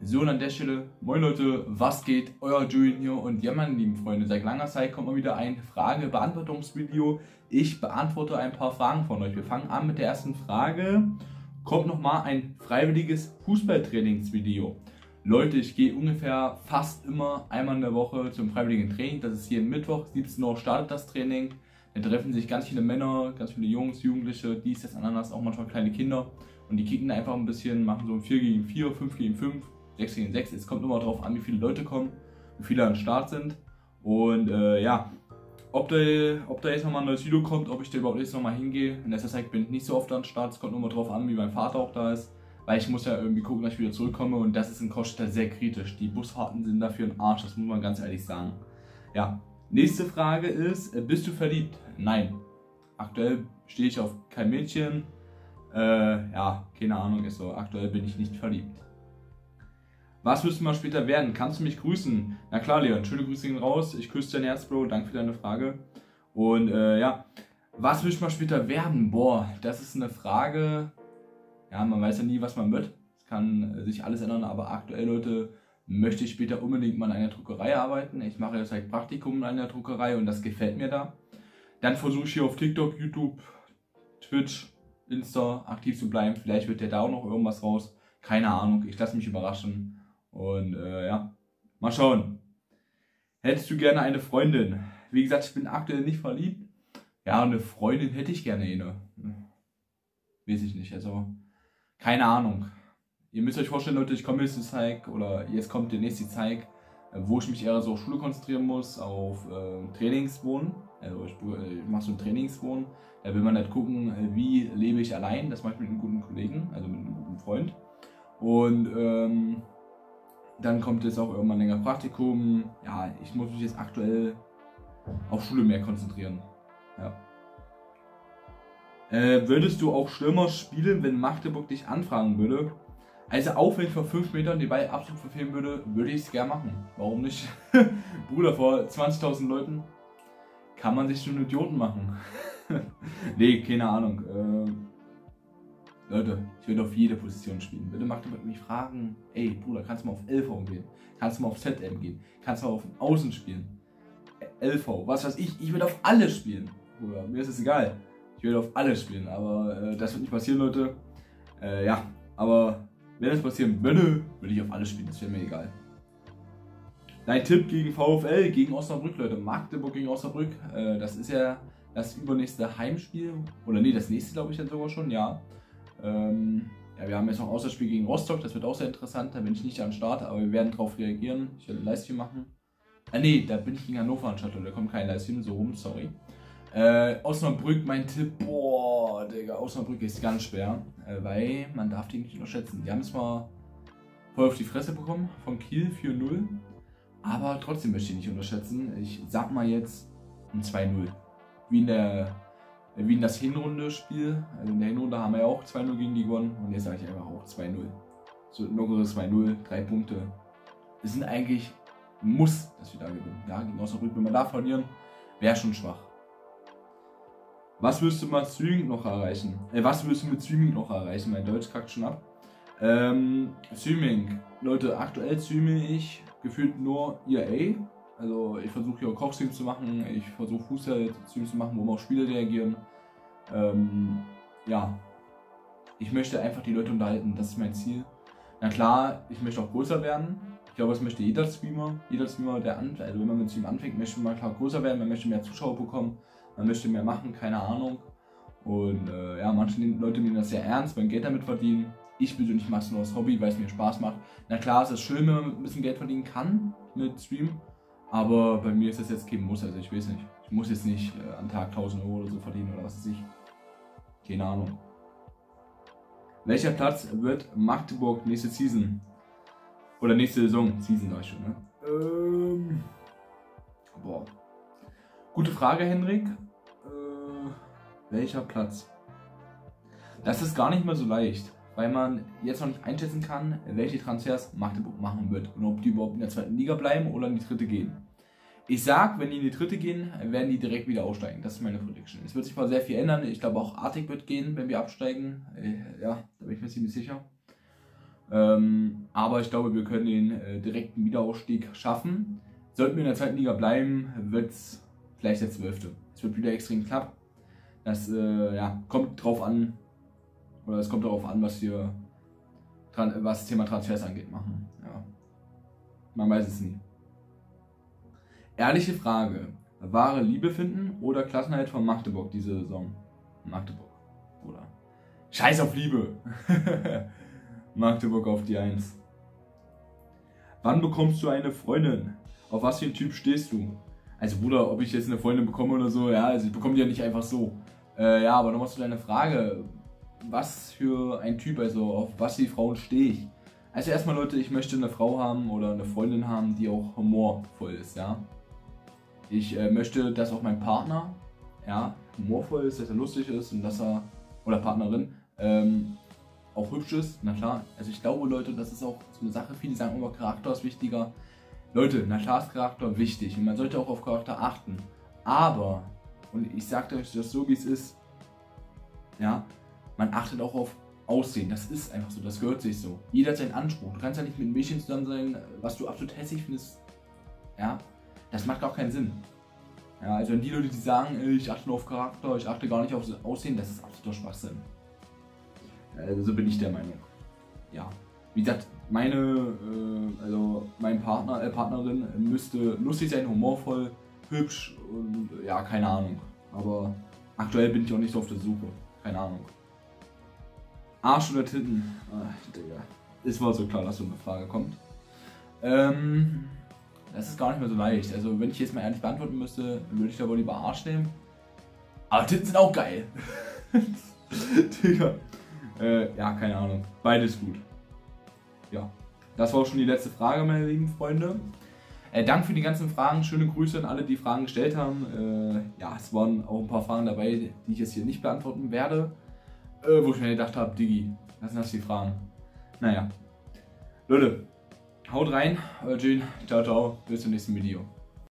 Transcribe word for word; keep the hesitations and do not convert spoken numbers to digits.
So, und an der Stelle, moin Leute, was geht? Euer Julian hier und ja, meine lieben Freunde, seit langer Zeit kommt mal wieder ein Frage-Beantwortungsvideo. Ich beantworte ein paar Fragen von euch. Wir fangen an mit der ersten Frage. Kommt nochmal ein freiwilliges Fußballtrainingsvideo. Leute, ich gehe ungefähr fast immer einmal in der Woche zum freiwilligen Training. Das ist jeden Mittwoch, siebzehn Uhr startet das Training. Da treffen sich ganz viele Männer, ganz viele Jungs, Jugendliche, dies, das, Ananas, auch manchmal kleine Kinder. Und die kicken einfach ein bisschen, machen so ein vier gegen vier, fünf gegen fünf. sechs gegen sechs, es kommt immer darauf an, wie viele Leute kommen, wie viele am Start sind. Und äh, ja, ob da, ob da jetzt nochmal ein neues Video kommt, ob ich da überhaupt jetzt nochmal hingehe. In letzter Zeit bin ich nicht so oft am Start, es kommt nur mal drauf an, wie mein Vater auch da ist. Weil ich muss ja irgendwie gucken, dass ich wieder zurückkomme und das ist in Costa sehr kritisch. Die Busfahrten sind dafür ein Arsch, das muss man ganz ehrlich sagen. Ja, nächste Frage ist, bist du verliebt? Nein. Aktuell stehe ich auf kein Mädchen. Äh, ja, keine Ahnung, ist so. Aktuell bin ich nicht verliebt. Was wirst du mal später werden? Kannst du mich grüßen? Na klar, Leon, schöne Grüße gehen raus. Ich küsse dein Herz, Bro. Danke für deine Frage. Und äh, ja, was willst du mal später werden? Boah, das ist eine Frage. Ja, man weiß ja nie, was man wird. Es kann äh, sich alles ändern, aber aktuell, Leute, möchte ich später unbedingt mal in einer Druckerei arbeiten. Ich mache jetzt halt Praktikum in einer Druckerei und das gefällt mir da. Dann versuche ich hier auf TikTok, YouTube, Twitch, Insta aktiv zu bleiben. Vielleicht wird ja da auch noch irgendwas raus. Keine Ahnung, ich lasse mich überraschen. Und äh, ja, mal schauen. Hättest du gerne eine Freundin? Wie gesagt, ich bin aktuell nicht verliebt. Ja, eine Freundin hätte ich gerne eine. Weiß ich nicht, also keine Ahnung. Ihr müsst euch vorstellen, Leute, ich komme jetzt die Zeit, oder jetzt kommt demnächst die Zeit, wo ich mich eher so auf Schule konzentrieren muss, auf äh, Trainingswohnen. Also ich, ich mache so ein Trainingswohnen. Da will man halt gucken, wie lebe ich allein. Das mache ich mit einem guten Kollegen, also mit einem guten Freund. Und ähm, dann kommt jetzt auch irgendwann länger Praktikum. Ja, ich muss mich jetzt aktuell auf Schule mehr konzentrieren. Ja. Äh, würdest du auch Stürmer spielen, wenn Magdeburg dich anfragen würde? Also auch wenn ich vor fünf Metern den Ball absolut verfehlen würde, würde ich es gerne machen. Warum nicht? Bruder, vor zwanzigtausend Leuten kann man sich schon einen Idioten machen. Nee, keine Ahnung. Äh, Leute, ich werde auf jede Position spielen. Bitte Magdeburg mich fragen, ey Bruder, kannst du mal auf L V gehen? Kannst du mal auf Z M gehen? Kannst du mal auf Außen spielen? L V, was weiß ich, ich werde auf alle spielen. Bruder, mir ist es egal. Ich werde auf alle spielen, aber äh, das wird nicht passieren, Leute. Äh, ja, aber wenn das passieren würde, würde ich auf alle spielen, das wäre mir egal. Dein Tipp gegen VfL, gegen Osnabrück, Leute. Magdeburg gegen Osnabrück, äh, das ist ja das übernächste Heimspiel. Oder nee, das nächste glaube ich dann sogar schon, ja. Ähm, ja, wir haben jetzt noch ein Auswärtsspiel gegen Rostock, das wird auch sehr interessant, da bin ich nicht am Start, aber wir werden darauf reagieren. Ich werde ein Livestream machen. Ah ne, da bin ich gegen Hannover anstatt, da kommt kein Livestream, so rum, sorry. Äh, Osnabrück, mein Tipp, boah, Digga, Osnabrück ist ganz schwer, äh, weil man darf die nicht unterschätzen. Die haben zwar voll auf die Fresse bekommen von Kiel vier null, aber trotzdem möchte ich nicht unterschätzen. Ich sag mal jetzt ein zwei null, wie in der Wie in das Hinrunde-Spiel. Also in der Hinrunde haben wir ja auch zwei null gegen die gewonnen. Und jetzt sage ich einfach auch zwei null. So ein lockeres zwei null, drei Punkte. Es sind eigentlich muss, dass wir da gewinnen. Ja, gegen Osnabrück, wenn wir da verlieren, wäre schon schwach. Was wirst du mal Streaming noch erreichen? Äh, was wirst du mit Streaming noch erreichen? Mein Deutsch kackt schon ab. Ähm, Streaming. Leute, aktuell streame ich gefühlt nur E A. Also ich versuche hier Kochstreams zu machen, ich versuche Fußball-Streams zu machen, wo wir auf Spiele reagieren. Ähm, ja, ich möchte einfach die Leute unterhalten, das ist mein Ziel. Na klar, ich möchte auch größer werden. Ich glaube, das möchte jeder Streamer. Jeder Streamer, der an, also wenn man mit Stream anfängt, möchte man klar größer werden, man möchte mehr Zuschauer bekommen, man möchte mehr machen, keine Ahnung. Und äh, ja, manche Leute nehmen das sehr ernst, wollen Geld damit verdienen. Ich persönlich mache es nur als Hobby, weil es mir Spaß macht. Na klar, es ist schön, wenn man ein bisschen Geld verdienen kann mit Stream. Aber bei mir ist das jetzt kein Muss, also ich weiß nicht. Ich muss jetzt nicht äh, am Tag tausend Euro oder so verdienen oder was weiß ich. Keine Ahnung. Welcher Platz wird Magdeburg nächste Season? Oder nächste Saison? Season sag ich schon, ne? Ähm. Boah. Gute Frage, Henrik. Äh, welcher Platz? Das ist gar nicht mehr so leicht, weil man jetzt noch nicht einschätzen kann, welche Transfers Magdeburg machen wird und ob die überhaupt in der zweiten Liga bleiben oder in die dritte gehen. Ich sag, wenn die in die dritte gehen, werden die direkt wieder aussteigen. Das ist meine Prediction. Es wird sich mal sehr viel ändern. Ich glaube auch Artig wird gehen, wenn wir absteigen. Ja, da bin ich mir ziemlich sicher. Ähm, aber ich glaube, wir können den äh, direkten Wiederaufstieg schaffen. Sollten wir in der zweiten Liga bleiben, wird es vielleicht der zwölfte. Es wird wieder extrem knapp. Das äh, ja, kommt drauf an, oder es kommt darauf an, was wir, was das Thema Transfers angeht, machen. Ja. Man weiß es nie. Ehrliche Frage. Wahre Liebe finden oder Klassenerhalt von Magdeburg diese Saison? Magdeburg, oder? Scheiß auf Liebe! Magdeburg auf die eins. Wann bekommst du eine Freundin? Auf was für einen Typ stehst du? Also Bruder, ob ich jetzt eine Freundin bekomme oder so, ja, also ich bekomme die ja nicht einfach so. Äh, ja, aber nochmal zu deiner Frage. Was für ein Typ, also auf was die Frauen stehe ich? Also erstmal Leute, ich möchte eine Frau haben oder eine Freundin haben, die auch humorvoll ist, ja. Ich äh, möchte, dass auch mein Partner, ja, humorvoll ist, dass er lustig ist und dass er, oder Partnerin, ähm, auch hübsch ist, na klar. Also ich glaube Leute, das ist auch so eine Sache, viele sagen immer, Charakter ist wichtiger. Leute, na klar ist Charakter wichtig und man sollte auch auf Charakter achten. Aber, und ich sage euch das so wie es ist, ja, man achtet auch auf Aussehen, das ist einfach so, das gehört sich so. Jeder hat seinen Anspruch, du kannst ja nicht mit einem Mädchen zusammen sein, was du absolut hässlich findest, ja. Das macht auch keinen Sinn. Ja, also die Leute, die sagen, ich achte nur auf Charakter, ich achte gar nicht auf Aussehen, das ist absoluter Schwachsinn. Also so bin ich der Meinung. Ja, wie gesagt, meine, äh, also mein Partner, äh, Partnerin müsste lustig sein, humorvoll, hübsch und ja, keine Ahnung. Aber aktuell bin ich auch nicht so auf der Suche, keine Ahnung. Arsch oder Titten? Ach, Digga. Es war so klar, dass so eine Frage kommt. Ähm... Das ist gar nicht mehr so leicht. Also wenn ich jetzt mal ehrlich beantworten müsste, würde ich da wohl lieber Arsch nehmen. Aber Titten sind auch geil. Digga. Äh, ja, keine Ahnung. Beides gut. Ja. Das war auch schon die letzte Frage, meine lieben Freunde. Äh, Dank für die ganzen Fragen. Schöne Grüße an alle, die Fragen gestellt haben. Äh, ja, es waren auch ein paar Fragen dabei, die ich jetzt hier nicht beantworten werde. Äh, wo ich mir gedacht habe, Diggi, was sind das die Fragen? Naja. Leute. Haut rein, euer Jin, ciao ciao, bis zum nächsten Video.